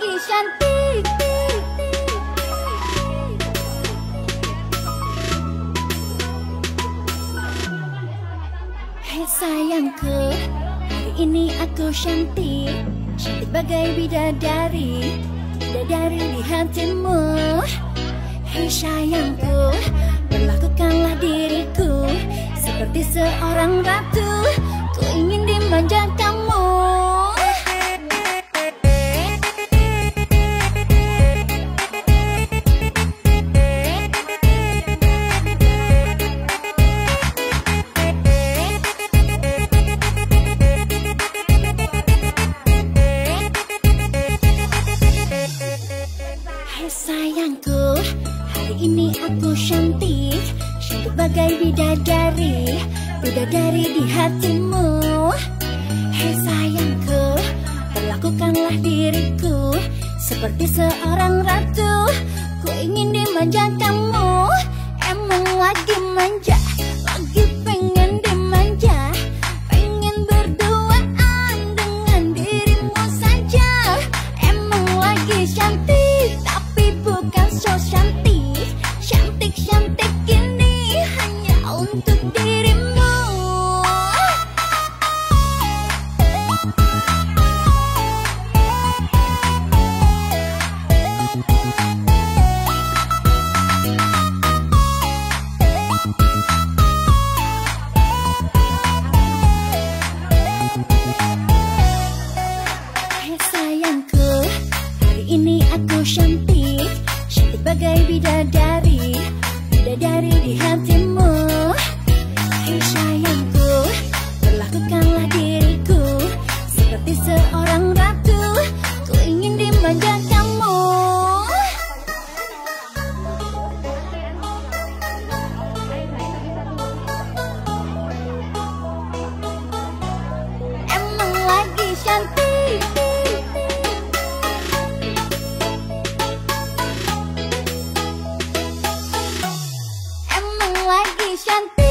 lagi cantik. Hai sayangku, hari ini aku cantik, cantik bagai bidadari, bidadari di hatimu. Hei sayangku, perlakukanlah diriku seperti seorang ratu, ku ingin dimanja kamu. Hai sayangku, hari ini aku cantik, cantik bagai bidadari, bidadari di hatimu. Hei sayangku, perlakukanlah diriku seperti seorang ratu, ku ingin dimanja kamu. Emang lagi manja, lagi pengen dimanja, pengen berduaan dengan dirimu saja. Emang lagi cantik, tapi bukan so cantik, cantik-cantik ini hanya untuk dirimu. Hai sayangku, hari ini aku cantik, cantik bagai bidadari, bidadari di hatimu. Hei sayangku, perlakukanlah diriku seperti seorang ratu, ku ingin dimanja kamu. Emang lagi cantik, emang lagi cantik.